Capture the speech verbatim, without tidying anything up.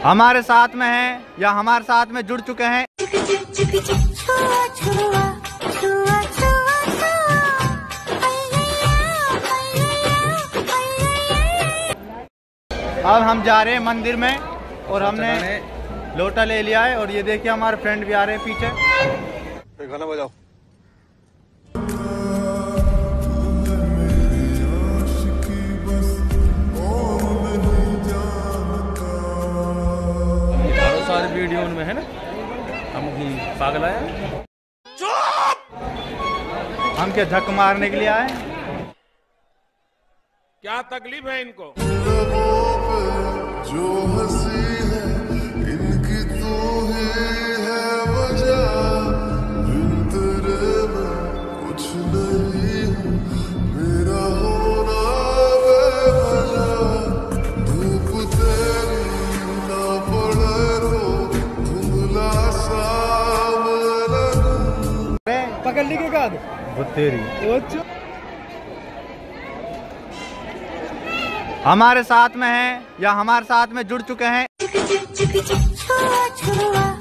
हमारे साथ में हैं या हमारे साथ में जुड़ चुके हैं। अब हम जा रहे हैं मंदिर में और हमने लोटा ले लिया है और ये देखिए हमारे फ्रेंड भी आ रहे हैं पीछे। गाना बजाओ। सारे वीडियो में है ना, हम ही पागल आए। हम क्या झक मारने के लिए आए? क्या तकलीफ है इनको? जो हंसी है इनकी तू ही है वजह, बिन तेरे मैं कुछ नहीं हूँ, मेरा होना बेवजह, धूप तेरी ना पड़े रो धुंधला सामने। पकड़ ली के बाद वो तेरी हमारे साथ में हैं या हमारे साथ में जुड़ चुके हैं।